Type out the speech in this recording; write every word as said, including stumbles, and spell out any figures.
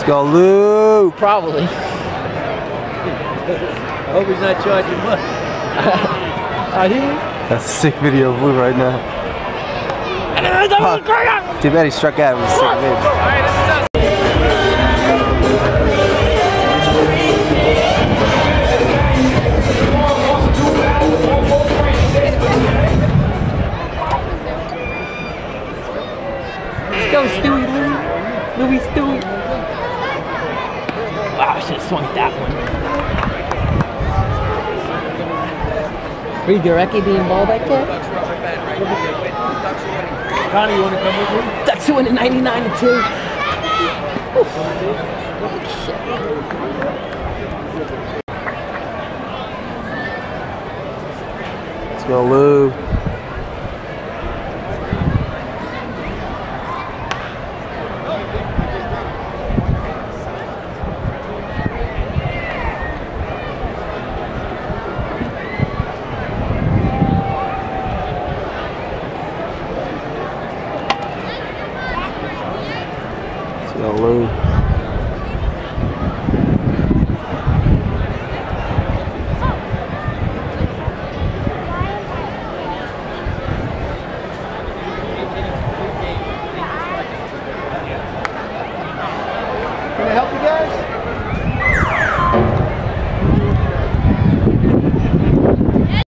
go, Lew. Probably. I hope he's not charging much. Are you? That's a sick video of Lew right now. Fuck. Too bad he struck out. It was a sick vid. Let's go, Stewie, Louie. Louie, Stewie. Wow, I should have swung that one. Read Gurecki being ball back there? Connie, you want to come with me? Ducks win in ninety-nine to two. Let's go, Lew.